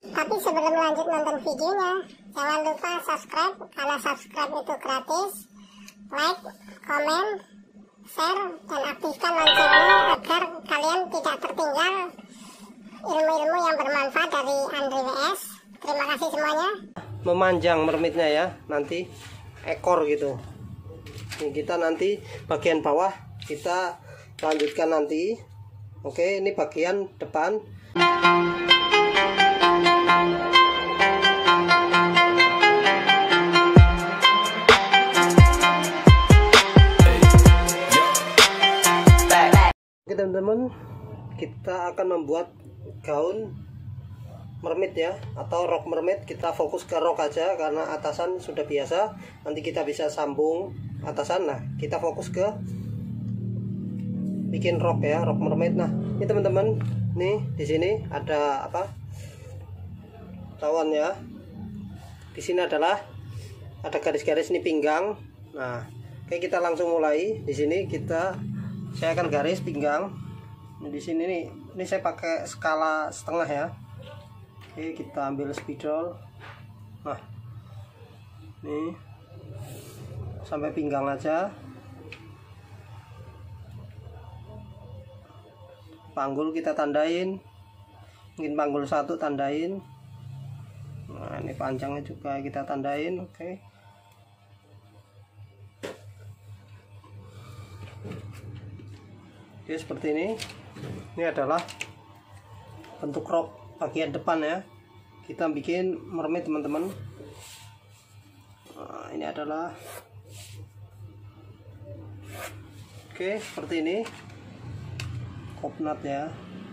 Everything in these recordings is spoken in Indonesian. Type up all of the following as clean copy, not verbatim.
Tapi sebelum lanjut nonton videonya, jangan lupa subscribe, karena subscribe itu gratis. Like, komen, share, dan aktifkan loncengnya agar kalian tidak tertinggal ilmu-ilmu yang bermanfaat dari Andri WS. Terima kasih semuanya. Memanjang mermaidnya ya, nanti ekor gitu. Ini kita nanti bagian bawah kita lanjutkan nanti. Oke, ini bagian depan. Oke teman-teman, kita akan membuat gaun mermaid ya, atau rok mermaid. Kita fokus ke rok aja karena atasan sudah biasa, nanti kita bisa sambung atasan. Nah, kita fokus ke bikin rok ya, rok mermaid. Nah, ini teman-teman, nih di sini ada apa? Tawan ya. Di sini adalah ada garis-garis, ini pinggang. Nah, oke, kita langsung mulai. Di sini saya akan garis pinggang. Di sini nih, ini saya pakai skala setengah ya. Oke, kita ambil spidol. Nah, nih sampai pinggang aja. Panggul kita tandain, mungkin panggul 1 tandain. Nah, ini panjangnya juga kita tandain. Oke. Oke, seperti ini. Ini adalah bentuk rok bagian depan ya. Kita bikin mermaid teman-teman. Nah, ini adalah oke, seperti ini. Kopnat ya.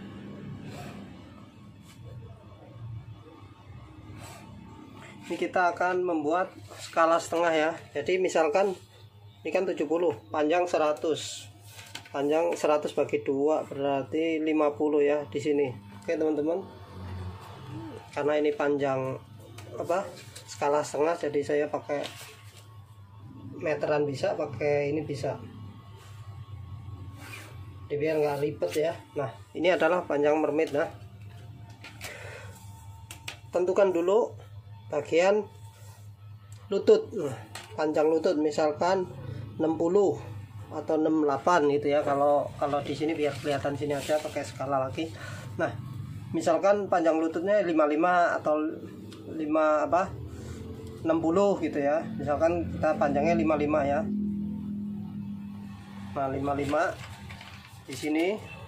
Ini kita akan membuat skala setengah ya. Jadi misalkan ini kan 70, panjang 100. Panjang 100 bagi 2 berarti 50 ya di sini. Oke teman-teman. Karena ini panjang apa? Skala setengah, jadi saya pakai meteran bisa, pakai ini bisa. Jadi biar nggak ribet ya. Nah, ini adalah panjang mermaid. Nah, tentukan dulu bagian lutut. Nah, panjang lutut misalkan 60 atau 68 gitu ya. Kalau di sini biar kelihatan sini aja, pakai skala lagi. Nah, misalkan panjang lututnya 55 atau 60 gitu ya. Misalkan kita panjangnya 55 ya. Nah, 55 di sini.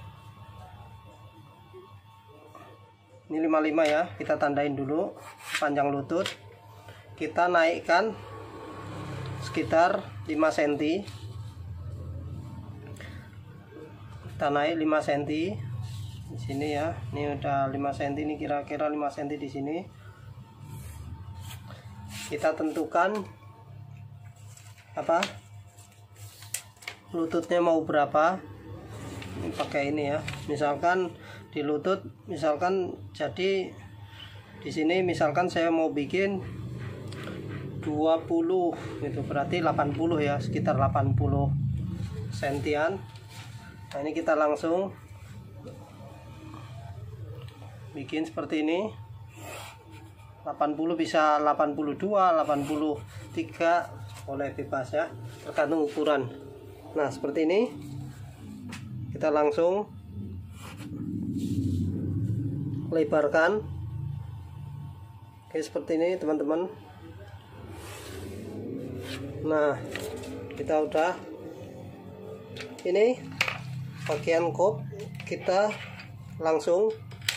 Ini 55 ya. Kita tandain dulu panjang lutut. Kita naikkan sekitar 5 cm. Kita naik 5 cm di sini ya. Ini udah 5 cm, ini kira-kira 5 cm di sini. Kita tentukan apa? Lututnya mau berapa? Ini pakai ini ya. Misalkan di lutut, misalkan jadi di sini misalkan saya mau bikin 20 gitu, berarti 80 ya, sekitar 80 sentian. Nah, ini kita langsung bikin seperti ini. 80 bisa 82, 83, boleh bebas ya, tergantung ukuran. Nah, seperti ini. Kita langsung lebarkan. Oke, seperti ini teman-teman. Nah, kita udah ini bagian kop, kita langsung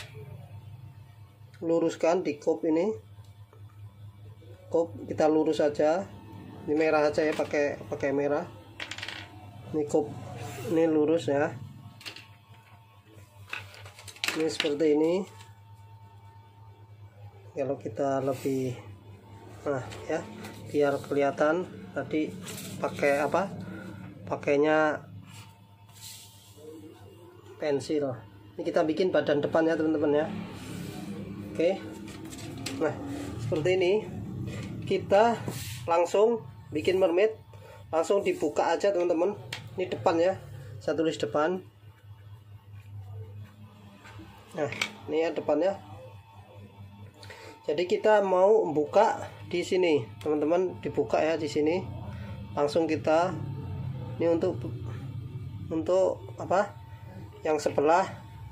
luruskan di kop ini. Kop kita lurus aja. Ini merah aja ya, pakai merah. Ini kop ini lurus ya. Ini seperti ini. Kalau kita lebih, nah ya, biar kelihatan tadi pakai apa? Pakainya pensil. Ini kita bikin badan depan ya teman-teman ya. Oke. Nah, seperti ini. Kita langsung bikin mermaid, langsung dibuka aja teman-teman. Ini depan ya. Saya tulis depan. Nah, ini ya depannya. Jadi kita mau buka di sini, teman-teman, dibuka ya di sini. Langsung kita ini untuk apa? Yang sebelah.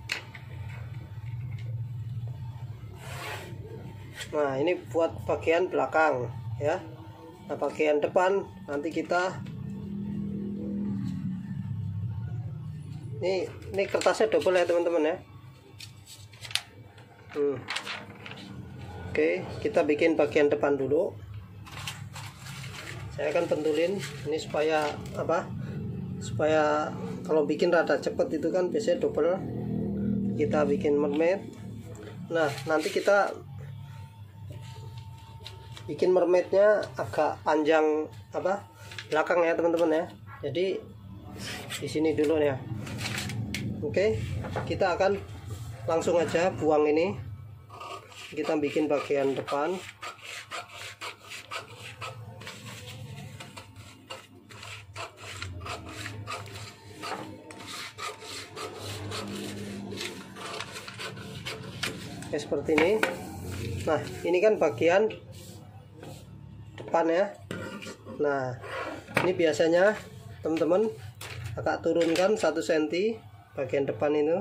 Nah, ini buat bagian belakang ya. Nah, bagian depan nanti kita ini kertasnya double ya, teman-teman ya. Oke, kita bikin bagian depan dulu. Saya akan pentulin ini supaya apa? Supaya kalau bikin rada cepet itu kan biasanya double. Kita bikin mermaid. Nah, nanti kita bikin mermaidnya agak panjang apa? Belakang ya, teman-teman ya. Jadi di sini dulu ya. Oke, kita akan langsung aja buang ini. Kita bikin bagian depan. Oke, seperti ini. Nah, ini kan bagian depan ya. Nah, ini biasanya teman-teman agak turunkan 1 cm bagian depan itu.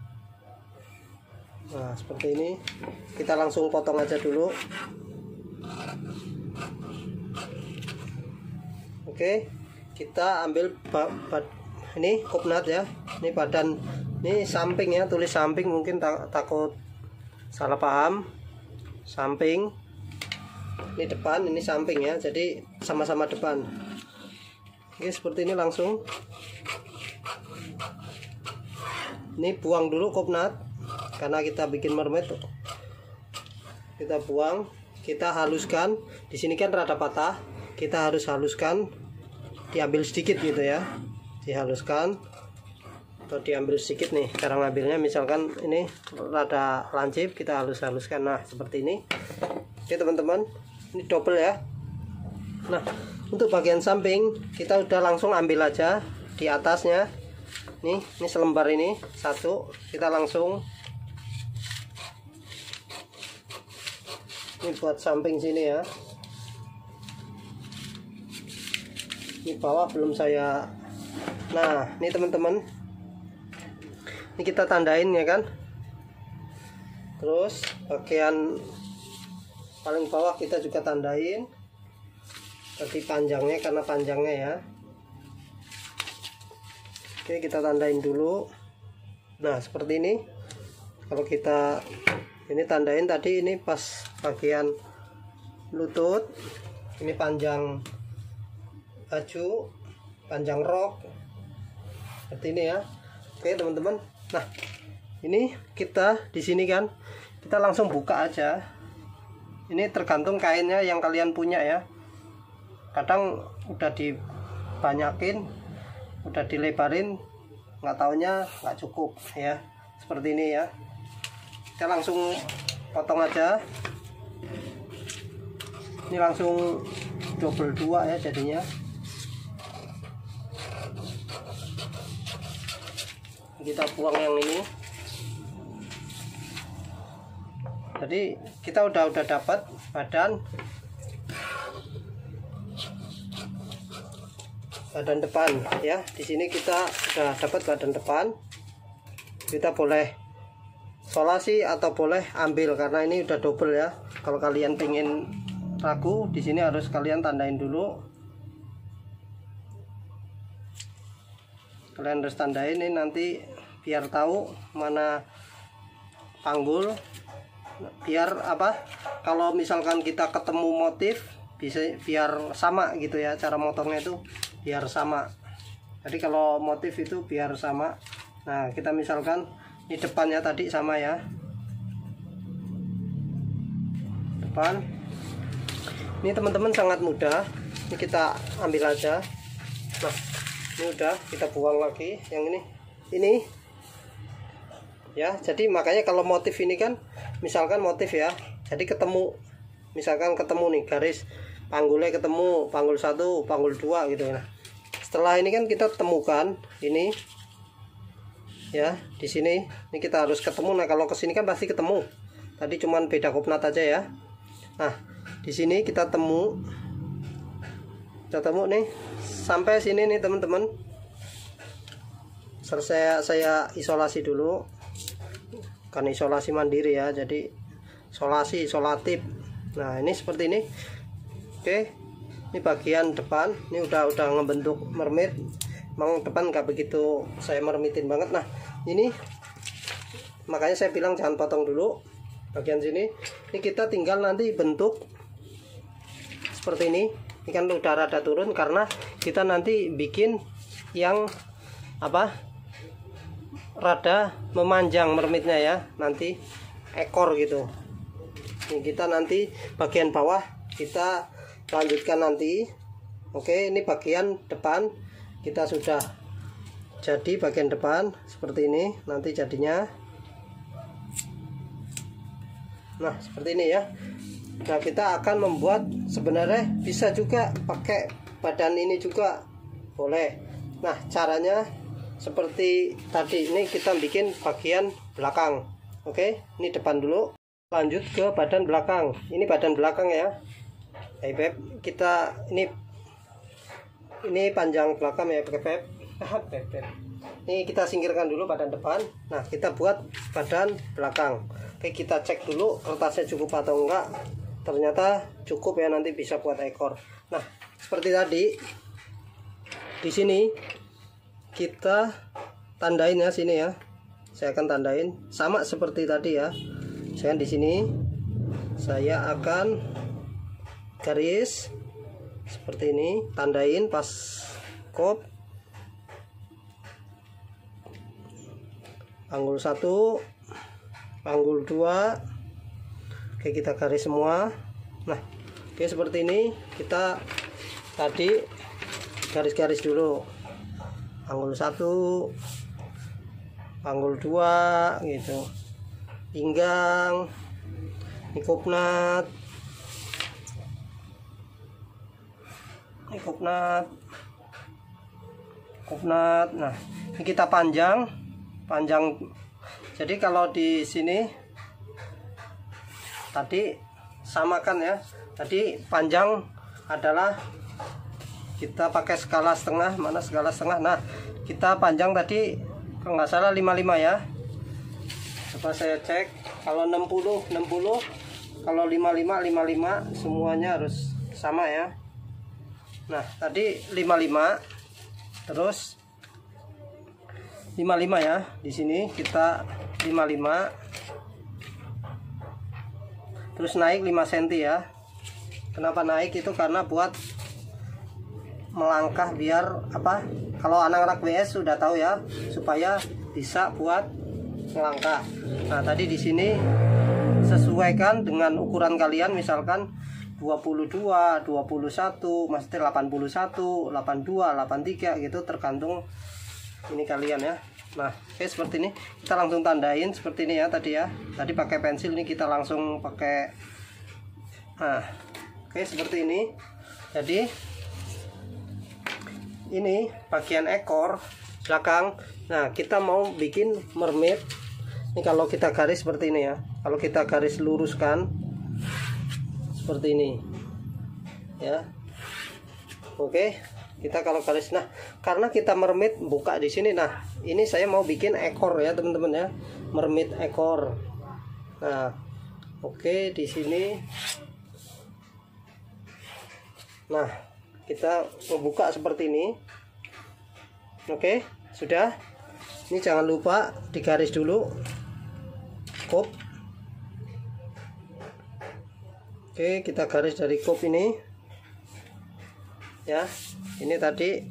Nah, seperti ini. Kita langsung potong aja dulu. Oke, kita ambil ini kopnat ya. Ini badan, ini samping ya, tulis samping, mungkin takut salah paham. Samping. Ini depan, ini samping ya. Jadi sama-sama depan. Oke, seperti ini langsung. Ini buang dulu kopnat karena kita bikin mermaid. Kita buang, kita haluskan. Di sini kan rada patah, kita harus haluskan, diambil sedikit gitu ya, dihaluskan atau diambil sedikit nih cara ngambilnya. Misalkan ini rada lancip, kita haluskan. Nah, seperti ini. Oke, teman-teman, ini double ya. Nah, untuk bagian samping kita udah langsung ambil aja di atasnya. Ini selembar ini satu, kita langsung ini buat samping sini ya. Ini bawah belum saya. Nah, ini teman-teman, ini kita tandain ya kan. Terus bagian paling bawah kita juga tandain tadi panjangnya, karena panjangnya ya. Oke, kita tandain dulu. Nah, seperti ini. Kalau kita ini tandain tadi, ini pas bagian lutut, ini panjang baju, panjang rok, seperti ini ya. Oke, teman-teman. Nah, ini kita di sini kan kita langsung buka aja. Ini tergantung kainnya yang kalian punya ya. Kadang udah dibanyakin, udah dilebarin, nggak taunya nggak cukup ya. Seperti ini ya. Kita langsung potong aja. Ini langsung double 2 ya jadinya. Kita buang yang ini. Jadi kita udah dapat badan depan ya. Di sini kita udah dapat badan depan. Kita boleh solasi atau boleh ambil karena ini udah double ya. Kalau kalian pengen ragu, di sini harus kalian tandain dulu. Kalian harus tandain ini nanti biar tahu mana panggul. Biar apa? Kalau misalkan kita ketemu motif, bisa biar sama gitu ya, cara motongnya itu biar sama. Jadi kalau motif itu biar sama. Nah, kita misalkan ini depannya tadi sama ya, depan. Ini teman-teman sangat mudah. Ini kita ambil aja. Nah, ini udah kita buang lagi yang ini ya. Jadi makanya kalau motif ini kan, misalkan motif ya, jadi ketemu, misalkan ketemu nih garis panggulnya, ketemu panggul 1, panggul 2 gitu ya. Setelah ini kan kita temukan ini ya, di sini ini kita harus ketemu. Nah, kalau ke sini kan pasti ketemu, tadi cuman beda kopnat aja ya. Nah di sini kita temu nih sampai sini nih teman-teman. Selesai saya isolasi dulu, kan isolasi mandiri ya, jadi isolatif. Nah ini seperti ini. Oke, ini bagian depan ini udah ngebentuk mermaid. Emang depan nggak begitu saya mermitin banget. Nah ini makanya saya bilang jangan potong dulu bagian sini. Ini kita tinggal nanti bentuk seperti ini. Ini kan udah rada turun karena kita nanti bikin yang apa, rada memanjang mermaidnya ya, nanti ekor gitu. Ini kita nanti bagian bawah kita lanjutkan nanti. Oke, ini bagian depan kita sudah jadi bagian depan seperti ini nanti jadinya. Nah seperti ini ya. Nah kita akan membuat, sebenarnya bisa juga pakai badan ini juga boleh. Nah caranya seperti tadi, ini kita bikin bagian belakang. Oke, ini depan dulu, lanjut ke badan belakang. Ini badan belakang ya. Hey Beb, kita ini panjang belakang ya Beb. Ini kita singkirkan dulu badan depan. Nah kita buat badan belakang. Oke, kita cek dulu kertasnya cukup atau enggak. Ternyata cukup ya, nanti bisa buat ekor. Nah seperti tadi, di sini kita tandain ya, sini ya. Saya akan tandain sama seperti tadi ya. Saya di sini saya akan garis seperti ini, tandain pas kop panggul 1, panggul 2. Oke, kita garis semua. Nah oke, seperti ini kita tadi garis-garis dulu, panggul 1, panggul 2 gitu, pinggang, ini kopnat, nah ini kita panjang. Jadi kalau di sini tadi samakan ya, tadi panjang adalah kita pakai skala setengah. Mana skala setengah? Nah kita panjang tadi kalau nggak salah 55 ya. Coba saya cek, kalau 60, kalau 55 semuanya harus sama ya. Nah tadi 55, terus 55 ya. Di sini kita 55, terus naik 5 cm ya. Kenapa naik? Itu karena buat melangkah, biar apa, kalau anak-anak WS sudah tahu ya, supaya bisa buat melangkah. Nah tadi di sini sesuaikan dengan ukuran kalian, misalkan 22, 21, maksudnya 81, 82, 83 gitu, tergantung ini kalian ya. Nah oke, seperti ini kita langsung tandain seperti ini ya. Tadi ya, tadi pakai pensil, ini kita langsung pakai. Nah oke, seperti ini. Jadi ini bagian ekor belakang. Nah kita mau bikin mermaid. Ini kalau kita garis seperti ini ya, kalau kita garis luruskan seperti ini ya. Oke, kita kalau garis, nah karena kita mermaid buka di sini. Nah ini saya mau bikin ekor ya teman-teman ya, mermaid ekor. Nah oke, di sini. Nah kita membuka seperti ini. Oke, sudah. Ini jangan lupa digaris dulu kop. Oke, kita garis dari kop ini ya. Ini tadi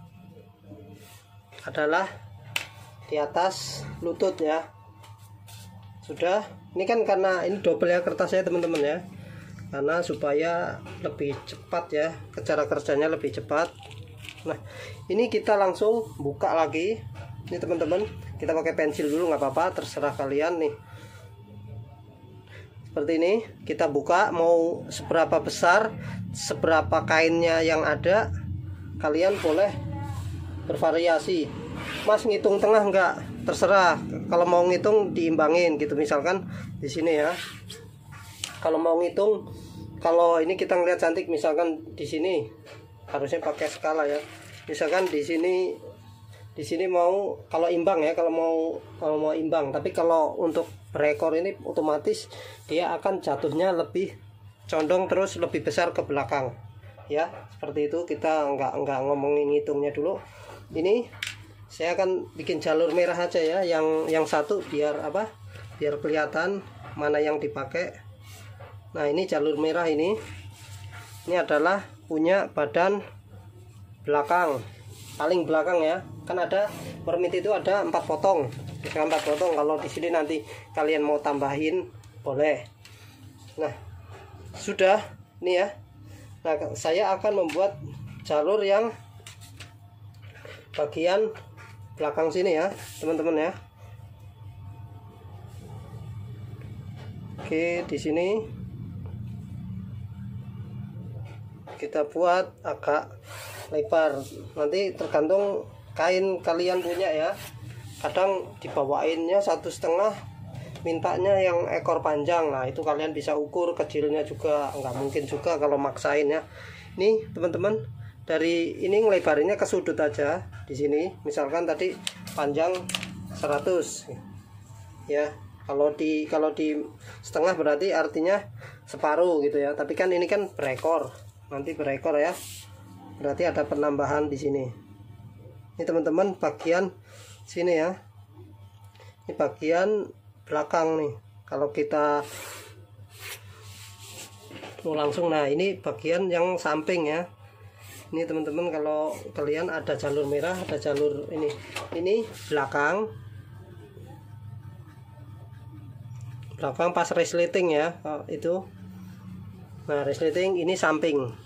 adalah di atas lutut ya. Sudah. Ini kan karena ini double ya kertasnya teman-teman ya, karena supaya lebih cepat ya, cara kerjanya lebih cepat. Nah ini kita langsung buka lagi. Ini teman-teman, kita pakai pensil dulu nggak apa-apa, terserah kalian nih. Seperti ini kita buka, mau seberapa besar, seberapa kainnya yang ada, kalian boleh bervariasi. Mas ngitung tengah terserah, kalau mau ngitung diimbangin gitu. Misalkan di sini ya, kalau mau ngitung, kalau ini kita ngeliat cantik, misalkan di sini harusnya pakai skala ya. Misalkan di sini mau, kalau imbang ya, kalau mau imbang. Tapi kalau untuk berekor ini otomatis dia akan jatuhnya lebih condong terus lebih besar ke belakang ya, seperti itu. Kita nggak ngomongin ngitungnya dulu. Ini saya akan bikin jalur merah aja ya, yang satu biar apa, biar kelihatan mana yang dipakai. Nah, ini jalur merah ini adalah punya badan belakang, paling belakang ya. Kan ada permit itu ada 4 potong, misalkan 4 potong. Kalau di sini nanti kalian mau tambahin boleh. Nah, sudah nih ya. Nah, saya akan membuat jalur yang bagian belakang sini ya teman-teman ya. Oke, di sini kita buat agak lebar, nanti tergantung kain kalian punya ya. Kadang dibawainnya 1,5, mintanya yang ekor panjang. Nah, itu kalian bisa ukur kecilnya juga, nggak mungkin juga kalau maksain ya. Nih teman-teman, dari ini ngelebarinnya ke sudut aja di sini. Misalkan tadi panjang 100 ya, kalau di setengah berarti artinya separuh gitu ya. Tapi kan ini kan berekor, nanti berekor ya, berarti ada penambahan di sini. Ini teman-teman bagian sini ya, ini bagian belakang nih. Kalau kita mau langsung, nah ini bagian yang samping ya. Ini teman-teman, kalau kalian ada jalur merah, ada jalur ini belakang pas resleting ya, itu. Nah, resleting ini samping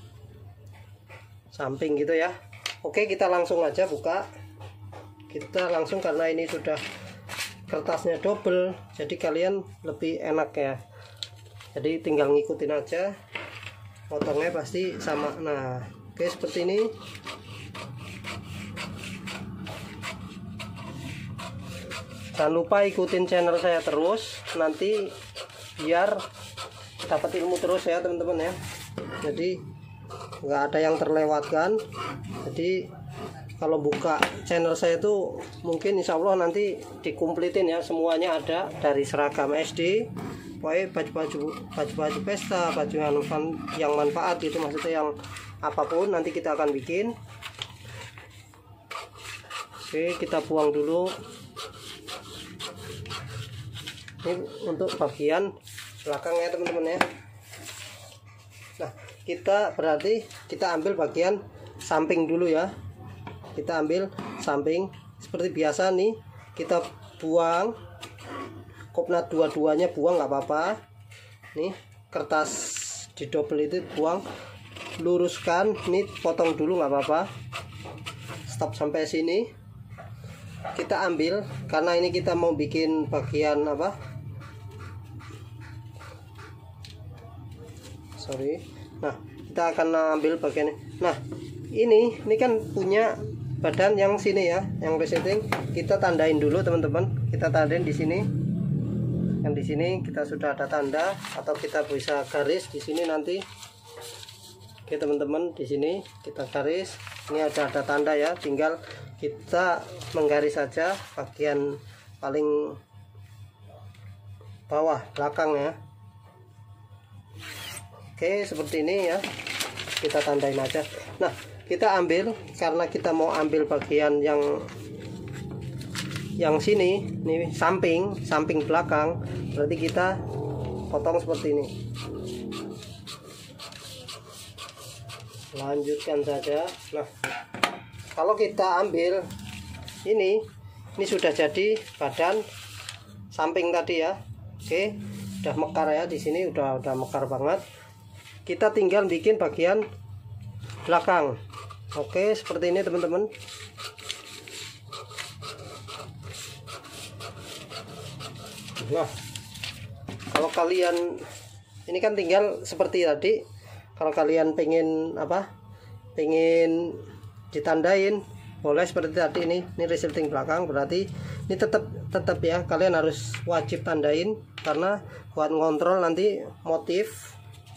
gitu ya. Oke, kita langsung aja buka. Kita langsung, karena ini sudah kertasnya double, jadi kalian lebih enak ya. Jadi tinggal ngikutin aja, potongnya pasti sama. Nah, oke, seperti ini. Jangan lupa ikutin channel saya terus, nanti biar dapat ilmu terus ya teman-teman ya. Jadi nggak ada yang terlewatkan. Jadi kalau buka channel saya itu mungkin insya Allah nanti dikumplitin ya, semuanya ada, dari seragam SD, pokoknya baju pesta, baju yang manfaat gitu, maksudnya yang apapun nanti kita akan bikin. Oke, kita buang dulu. Ini untuk bagian belakang ya teman-teman ya. Nah, berarti kita ambil bagian samping dulu ya. Kita ambil samping seperti biasa nih, kita buang kopnat dua-duanya, buang nggak apa-apa. Nih kertas di double itu buang, luruskan, nih potong dulu nggak apa-apa. Stop sampai sini. Kita ambil, karena ini kita mau bikin bagian apa? Nah, kita akan ambil bagian ini. Nah, ini kan punya badan yang sini ya, yang resleting. Kita tandain dulu teman-teman. Kita tandain di sini. Yang di sini kita sudah ada tanda, atau kita bisa garis di sini nanti. Oke teman-teman, di sini kita garis. Ini ada tanda ya, tinggal kita menggaris saja bagian paling bawah belakang ya. Oke, seperti ini ya, kita tandain aja. Nah, kita ambil, karena kita mau ambil bagian yang sini nih, samping belakang, berarti kita potong seperti ini. Lanjutkan saja. Nah, kalau kita ambil ini sudah jadi badan samping tadi ya. Oke, udah mekar ya, di sini udah mekar banget. Kita tinggal bikin bagian belakang. Oke, seperti ini teman-teman. Nah, kalau kalian ini kan tinggal seperti tadi. Kalau kalian pengen ditandain, boleh seperti tadi. Ini resleting belakang, berarti ini tetap ya, kalian harus wajib tandain karena buat ngontrol nanti motif.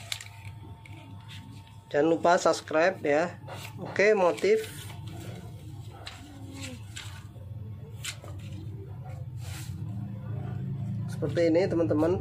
Jangan lupa subscribe ya. Oke, motif seperti ini teman-teman.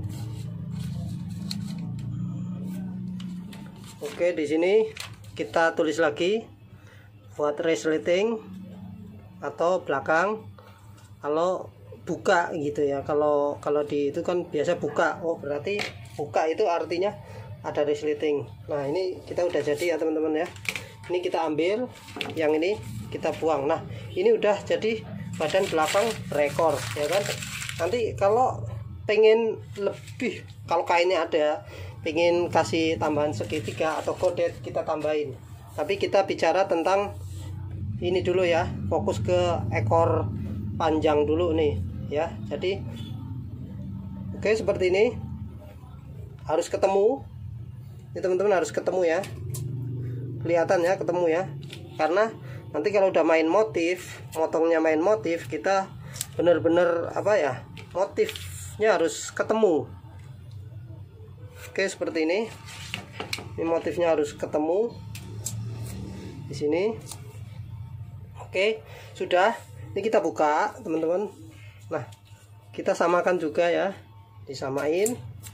Oke, di sini kita tulis lagi buat resleting atau belakang. Kalau buka gitu ya, kalau di itu kan biasa buka. Oh, berarti buka itu artinya ada resleting. Nah, ini kita udah jadi ya teman-teman ya. Ini kita ambil, yang ini kita buang. Nah, ini udah jadi badan belakang berekor ya kan. Nanti kalau pengen lebih, kalau kainnya ada, pengen kasih tambahan segitiga atau kodet, kita tambahin. Tapi kita bicara tentang ini dulu ya, fokus ke ekor panjang dulu nih ya. Jadi oke, seperti ini harus ketemu. Ini teman-teman harus ketemu ya, kelihatan ya, ketemu ya. Karena nanti kalau udah main motif, motongnya main motif, kita bener-bener apa ya, motifnya harus ketemu. Oke, seperti ini. Ini motifnya harus ketemu di sini. Oke, sudah. Ini kita buka, teman-teman. Nah, kita samakan juga ya, disamain.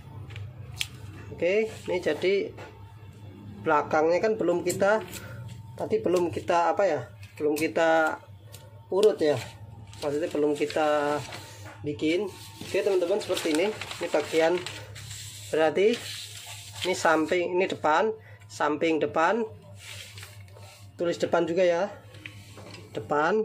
Oke, ini jadi belakangnya kan belum kita apa ya, belum kita urut ya, maksudnya belum kita bikin. Oke teman-teman, seperti ini bagian, berarti ini samping, ini depan, samping depan, tulis depan juga ya, depan.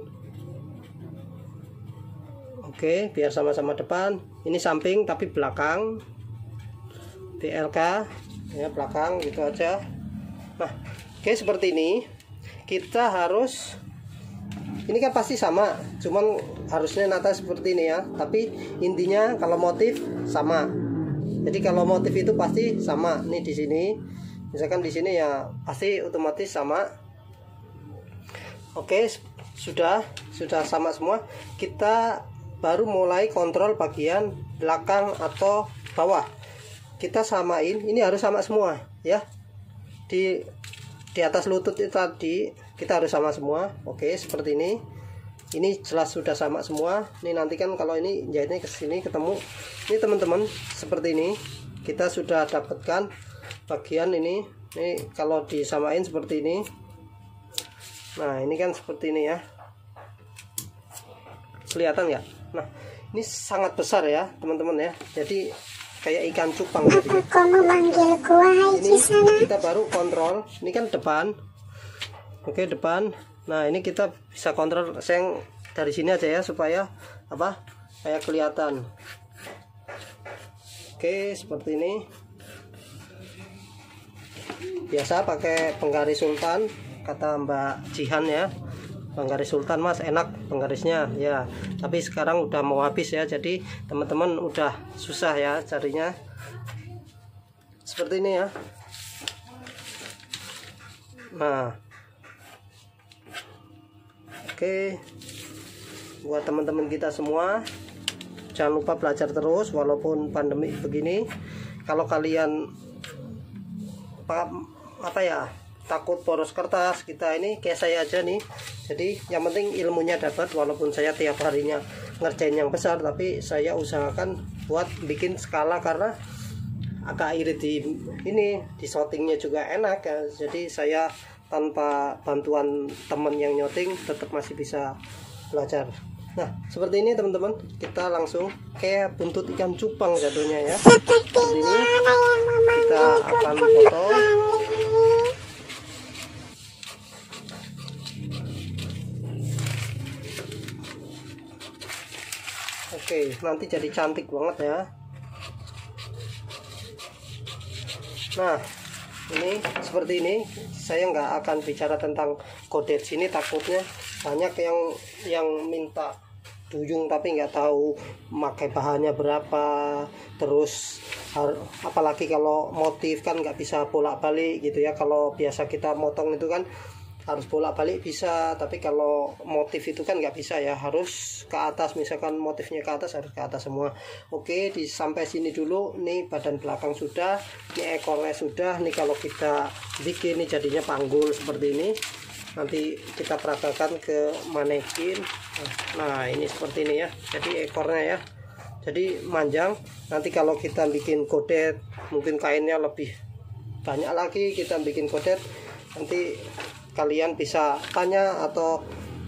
Oke, biar sama-sama depan. Ini samping tapi belakang, BLK ya, belakang gitu aja. Nah, oke, seperti ini kita harus, ini kan pasti sama, cuman harusnya nata seperti ini ya, tapi intinya kalau motif sama. Jadi kalau motif itu pasti sama. Nih di sini, misalkan di sini ya pasti otomatis sama. Oke, sudah sama semua. Kita baru mulai kontrol bagian belakang atau bawah. Kita samain, ini harus sama semua ya. Di atas lutut itu tadi kita harus sama semua. Oke, seperti ini. Ini jelas sudah sama semua. Ini nanti kan kalau ini jahitnya ke sini ketemu. Ini teman-teman, seperti ini. Kita sudah dapatkan bagian ini. Ini kalau disamain seperti ini. Nah, ini kan seperti ini ya. Kelihatan ya? Nah, ini sangat besar ya, teman-teman ya. Jadi kayak ikan cupang gitu. Ini kita baru kontrol. Ini kan depan. Oke, depan. Nah, ini kita bisa kontrol saya dari sini aja ya, supaya apa, kayak kelihatan. Oke, seperti ini. Biasa pakai penggaris sultan, kata Mbak Jihan ya. Penggaris sultan mas, enak penggarisnya ya. Tapi sekarang udah mau habis ya, jadi teman-teman udah susah ya carinya. Seperti ini ya. Nah, oke, buat teman-teman kita semua, jangan lupa belajar terus walaupun pandemi begini. Kalau kalian apa ya, takut boros kertas, kita ini kayak saya aja nih. Jadi yang penting ilmunya dapat, walaupun saya tiap harinya ngerjain yang besar, tapi saya usahakan buat bikin skala karena agak irit di shootingnya juga enak ya. Jadi saya tanpa bantuan teman yang nyotting tetap masih bisa belajar. Nah, seperti ini teman-teman, kita langsung kayak buntut ikan cupang jatuhnya ya. Seperti ini kita akan foto. Oke, nanti jadi cantik banget ya. Nah, ini seperti ini. Saya nggak akan bicara tentang kodet sini, takutnya banyak yang minta duyung tapi nggak tahu pakai bahannya berapa. Terus apalagi kalau motif kan nggak bisa bolak-balik gitu ya. Kalau biasa kita motong itu kan harus bolak-balik bisa, tapi kalau motif itu kan nggak bisa ya, harus ke atas. Misalkan motifnya ke atas, harus ke atas semua. Oke, sampai sini dulu. Nih badan belakang sudah, ini ekornya sudah. Nih kalau kita bikin nih jadinya panggul seperti ini. Nanti kita peragakan ke manekin. Nah ini seperti ini ya, jadi ekornya ya, jadi manjang. Nanti kalau kita bikin godet, mungkin kainnya lebih banyak lagi, kita bikin godet. Nanti kalian bisa tanya atau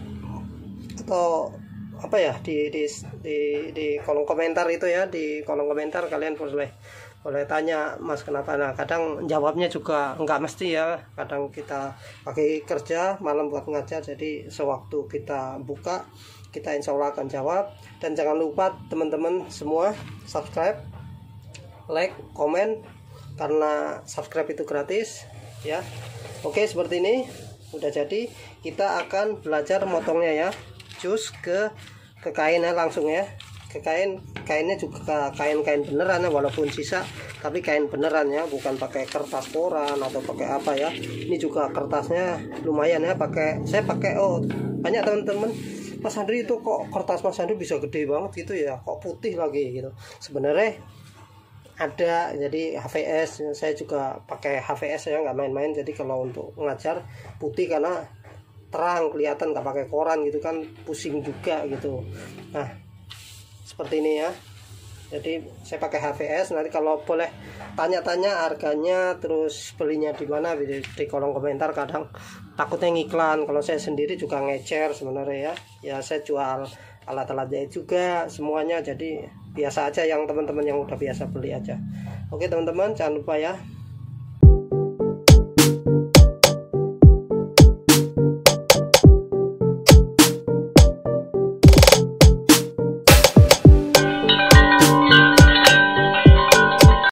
apa ya, di kolom komentar itu ya, di kolom komentar kalian boleh tanya, Mas kenapa. Nah kadang jawabnya juga nggak mesti ya, kadang kita pakai kerja malam buat ngajar, jadi sewaktu kita buka kita insya Allah akan jawab. Dan jangan lupa teman-teman semua subscribe, like, komen, karena subscribe itu gratis ya. Oke, seperti ini udah jadi. Kita akan belajar motongnya ya, cus ke kainnya langsung ya, ke kainnya juga kain beneran ya, walaupun sisa tapi kain beneran ya, bukan pakai kertas koran atau pakai apa ya. Ini juga kertasnya lumayan ya, saya pakai banyak teman-teman, Mas Andri itu kok kertas Mas Andri bisa gede banget gitu ya, kok putih lagi gitu. Sebenarnya ada, jadi HVS, saya juga pakai HVS ya, nggak main-main. Jadi kalau untuk ngajar putih karena terang kelihatan, nggak pakai koran gitu kan, pusing juga gitu. Nah seperti ini ya, jadi saya pakai HVS. Nanti kalau boleh tanya-tanya harganya, terus belinya di mana, di kolom komentar. Kadang takutnya ngiklan, kalau saya sendiri juga ngecer sebenarnya ya saya jual alat-alat jahit juga semuanya, jadi biasa aja, yang teman-teman yang udah biasa beli aja. Oke teman-teman, jangan lupa ya